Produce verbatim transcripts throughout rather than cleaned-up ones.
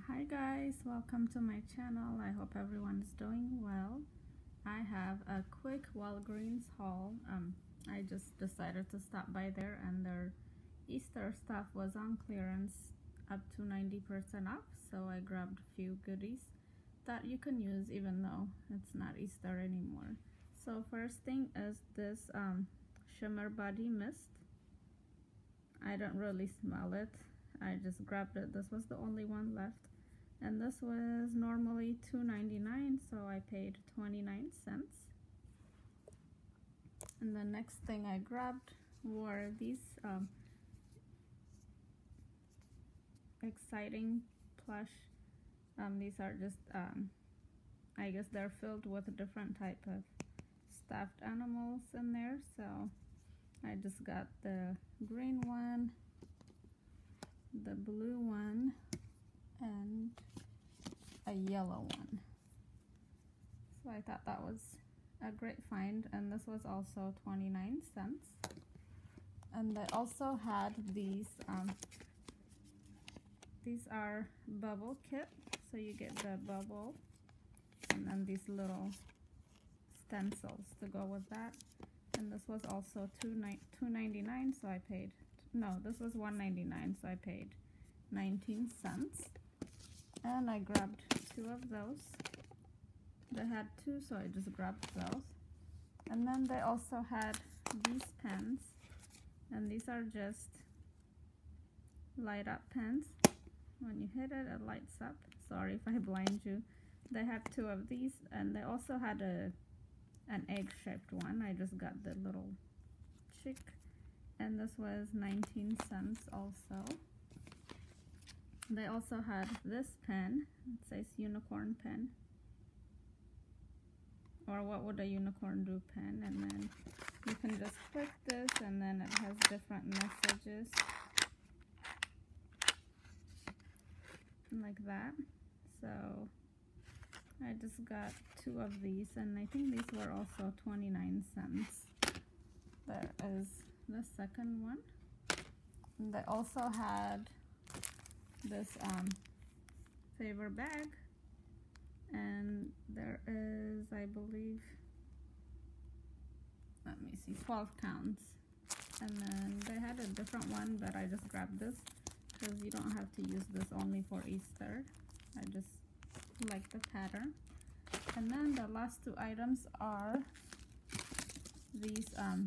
Hi guys, welcome to my channel. I hope everyone is doing well. I have a quick Walgreens haul. Um, I just decided to stop by there and their Easter stuff was on clearance up to ninety percent off. So I grabbed a few goodies that you can use even though it's not Easter anymore. So first thing is this um, Shimmer Body Mist. I don't really smell it. I just grabbed it. This was the only one left. And this was normally two ninety-nine, so I paid twenty-nine cents. And the next thing I grabbed were these um, exciting plush. Um, these are just, um, I guess they're filled with different type of stuffed animals in there. So I just got the green one, the blue one, and a yellow one. So I thought that was a great find, and this was also twenty-nine cents. And they also had these um, these are bubble kit, so you get the bubble and then these little stencils to go with that. And this was also two ninety-nine, so I paid, no, this was one ninety-nine, so I paid nineteen cents. And I grabbed two of those. They had two, so I just grabbed those. And then they also had these pens, and these are just light up pens. When you hit it, it lights up. Sorry if I blind you. They had two of these, and they also had a an egg-shaped one. I just got the little chick, and this was nineteen cents also. They also had this pen. It says unicorn pen, or what would a unicorn do pen, and then you can just click this and then it has different messages like that. So I just got two of these, and I think these were also twenty-nine cents. There is the second one. And they also had this um, favor bag, and there is, I believe, let me see, twelve counts. And then they had a different one, but I just grabbed this because you don't have to use this only for Easter. I just like the pattern. And then the last two items are these um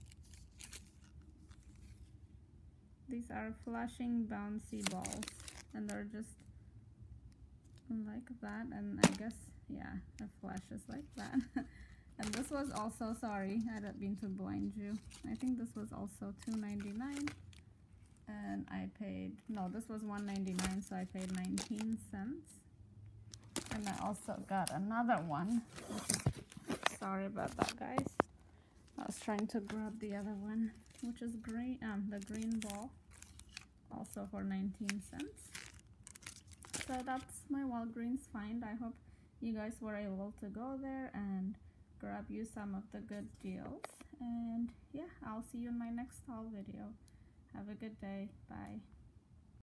these are flashing bouncy balls, and they're just like that, and I guess, yeah, it flashes like that. And this was also, sorry, I didn't mean to blind you, I think this was also two ninety-nine, and I paid, no, this was one ninety-nine, so I paid nineteen cents. And I also got another one, which is, sorry about that guys, I was trying to grab the other one, which is green, um, the green ball, also for nineteen cents. So that's my Walgreens find. I hope you guys were able to go there and grab you some of the good deals. And yeah, I'll see you in my next haul video. Have a good day. Bye.